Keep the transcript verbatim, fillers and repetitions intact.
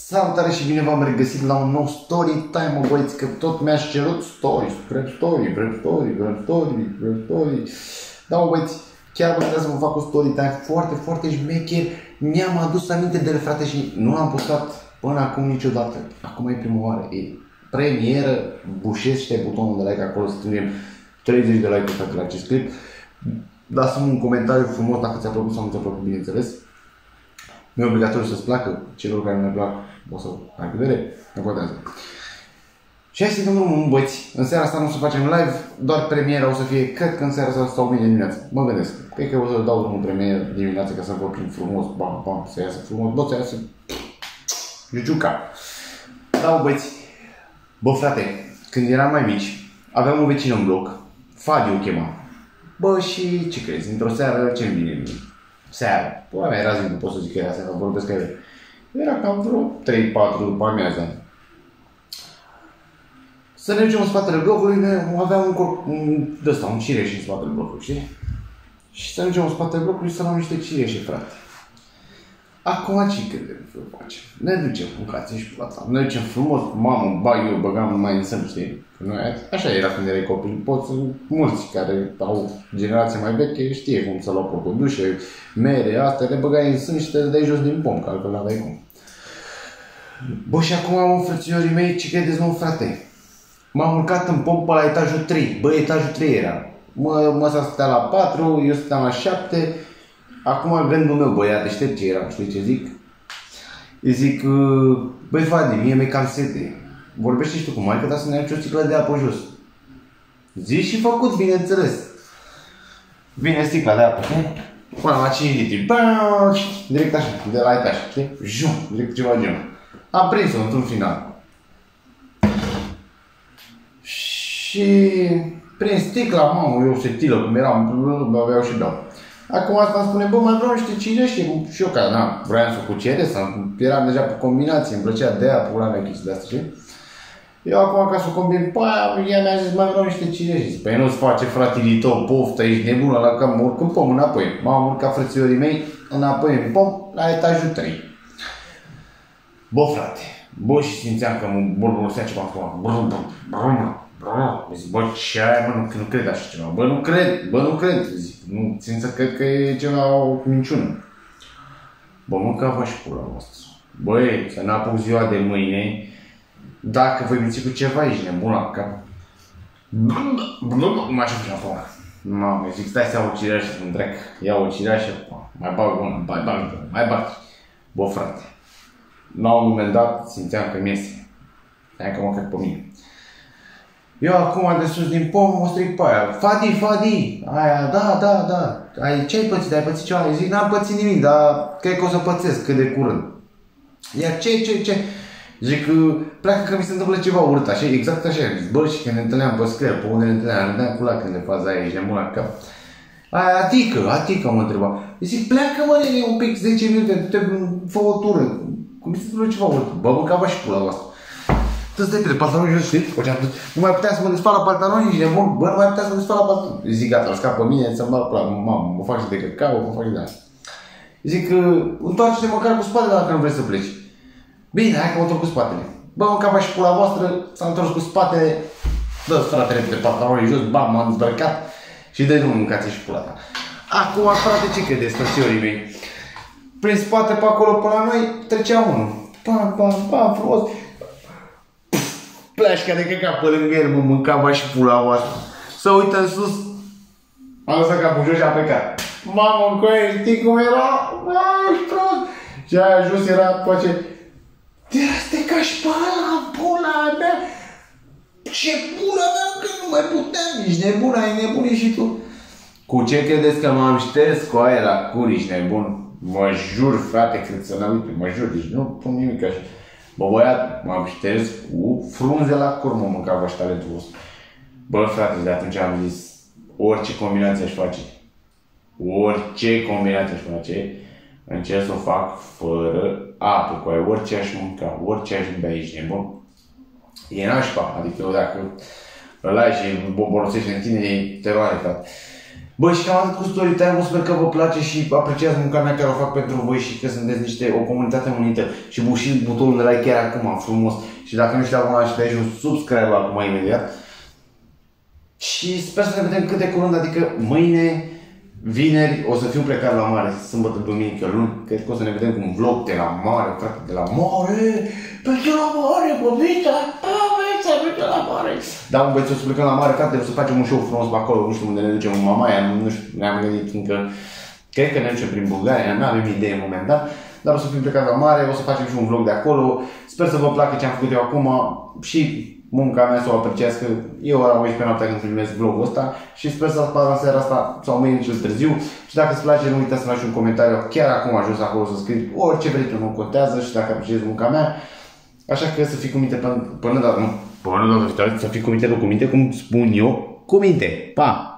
Salutare și bine v-am regăsit la un nou story time, mă băieți, că tot mi-aș cerut story, vrem story, vrem story, vrem story, vrem story. Da, mă băieți, chiar mă gândeam să vă fac o story time foarte, foarte șmecher. Mi-am adus aminte de ele, frate, și nu l-am postat până acum niciodată. Acum e prima oară, e premieră, bușește butonul de like acolo, strângem treizeci de like-uri, frate, la acest clip. Dați-mi un comentariu frumos dacă ți-a plăcut sau nu ți-a plăcut, bineînțeles. Nu e obligatoriu să-ți placă, celor care nu ne plac o să ai vedere, nu contează. Și hai să dăm drumul, băieți. În seara asta nu o să facem live, doar premiera o să fie, cred că în seara asta sau mâine dimineață. Mă gândesc, cred că o să dau drumul premieră dimineață ca să vorbim frumos, bam, bam, să iasă frumos, bă, să iasă jujuca. Da, băieți, bă, frate, când eram mai mici, aveam un vecin în bloc, Fadi o chema. Bă, și ce crezi, într-o seară ce-mi vine mie? Seara. Păi mea era zi, nu pot să zic că era seara, vorbesc că era. Era cam vreo trei patru după amiază. Să ne ducem în spatele blocului, aveam un corp, un, ăsta, un cireș în spatele blocului, știi? Și să ne ducem în spatele blocului să luăm niște cireșe, frate. Acum ce credem să facem? Ne ducem în cațe și plata. Ne ducem frumos, mamă, bag eu, băgam mai în sân, știi? Noi, așa era când erai copil. Poți, mulți care au generație mai veche știe cum să luau cocodușe, mere, astea, le băgai în sân și te dai jos din pom, că altfel n-aveai cum. Bă, și acum am frățiorii mei, ce credeți, mă, frate? M-am urcat în pompă la etajul trei. Bă, etajul trei era. Mă, măsa stătea la patru, eu stăteam la șapte. Acum gândul meu, băiat, deștept ce eram, știi ce zic? Îi zic, băi, Fadi, mie mi-e cam sete. Vorbește și tu cu maică, dar să ne aduci o sticlă de apă jos. Zici și făcut, bineînțeles. Vine sticla de apă, știi? Până la cinci litri. Bă, direct așa, de la etaj, știi? Jum, direct ceva genul. Am prins-o într-un final. Și prin sticla, mamă, eu setilă, cum eram, beau și beau. Acum asta îmi spune, bă, mai vreau niște cireșe și eu, ca, na, vreau să cuceresc, eram deja pe combinație, îmi plăcea de aia, pula mea, chestii de astea, știi? Eu acum, ca să o combin, păi, ea mi-a zis, mai vreau niște cireșe. Zic, păi nu-ți face fratele tău poftă, ești nebună, la că mă urc în pom înapoi. M-am urcat frățiorii mei înapoi în pom, la etajul trei. Bă, frate, bă, și simțeam că mă bolbolosea ceva acum. Zic, bă, ce aia, bă, nu, nu cred așa ceva. Bă, nu cred, bă, nu cred. Zic, nu țin să cred că e ceva o minciună. Bă, mâncava și pula voastră. Băi, să n-apuc ziua de mâine, dacă voi minți cu ceva, ești nebun la cap. Mă așa făcea pula. Mamă, zic, stai să iau o cireașă să-mi trec. Iau o cireașă, mai bag una, mai bag una, mai bag. Bă, frate, la un moment dat simțeam că mi-este. Stai că mă cred pe mine. Eu acum de sus din pom o stric pe aia. Fadi, Fadi! Aia, da, da, da. Ai, ce ai pățit? Ai pățit ceva? Eu zic, n-am pățit nimic, dar cred că o să pățesc cât de curând. Iar ce, ce, ce? Zic, pleacă că mi se întâmplă ceva urât, așa, exact așa. Zic, bă, și când ne întâlneam pe screr, pe unde ne întâlneam, ne întâlneam cu lacrimi de faza aia, ești nebun la cap. Aia, adică, adică mă întreba. Zic, pleacă, mă, nene, un pic, zece minute, du-te, fă o tură. Cum mi se întâmplă ceva urât? Bă, mâncava și pula voastră. Dă-ți de pe pantaloni jos, știi? Nu mai puteam să mă desfac la pantaloni, ești nebun? Bă, nu mai puteam să mă desfac la pantaloni. Zic, gata, îl scap pe mine, să-mi dau pula, mamă, mă fac și de căcau, mă fac și de asta. Zic, întoarce-te măcar cu spatele dacă nu vrei să pleci. Bine, hai că mă întorc cu spatele. Bă, mâncava și pula voastră, s-a întors cu spatele, dă-ți frate repede pantaloni jos, bam, m-am dezbrăcat și dă-i drumul, mâncați și pula ta. Acum, frate, ce credeți, frățiorii mei? Prin spate, pe acolo, pe la noi, trecea unul. Pam, pam, pam, frumos. Plașca de căcat pe lângă el, mă mâncava și pula voastră. Să uită în sus. Am lăsat capul jos și a plecat. Mamă, încoaie, știi cum era? Băi, prost! Și aia jos era, face... Era să te cași pe ăla, pula mea! Ce pula mea, că nu mai puteam! Ești nebun, ai nebunit și tu. Cu ce credeți că m-am șters cu aia la cur, ești nebun? Mă jur, frate, cred să n-am uitat, mă jur, deci nu pun nimic așa. Bă, băiat, m-am șters cu frunze la cur, mă mâncava și talentul vostru. Bă, frate, de atunci am zis, orice combinație aș face, orice combinație aș face, încerc să o fac fără apă, cu aia, orice aș mânca, orice aș bea, ești nebun. E nașpa, adică eu dacă îl ai și boborosește în tine, e teroare, frate. Bă, și cam atât cu story time, sper că vă place și apreciați munca mea care o fac pentru voi și că sunteți niște, o comunitate unită. Și bușiți butonul de like chiar acum, frumos. Și dacă nu știu abonat și dai și un subscribe acum imediat. Și sper să ne vedem cât de curând, adică mâine, vineri, o să fiu plecat la mare, sâmbătă, duminică, luni. Cred că o să ne vedem cu un vlog de la mare, frate, de la mare. Pe de la mare, băbița, băbița, pe de la mare. Da, un băieți, o să plecăm la mare, frate, o să facem un show frumos pe acolo, nu știu unde ne ducem, în Mamaia, nu știu, ne-am gândit încă, cred că ne ducem prin Bulgaria, nu avem idee în moment dat, dar o să fim plecat la mare, o să facem și un vlog de acolo. Sper să vă placă ce am făcut eu acum și munca mea să o apreciați, că eu ora unsprezece noaptea când filmez vlogul ăsta și sper să apar în seara asta sau mâine cel târziu. Și dacă îți place, nu uitați să lași un comentariu chiar acum jos acolo să scrii orice vrei tu, nu contează, și dacă apreciezi munca mea. Așa că să fii cu minte până, până data, nu, până data viitoare, să fii cu minte, nu cu minte, cum spun eu, cu minte. Pa!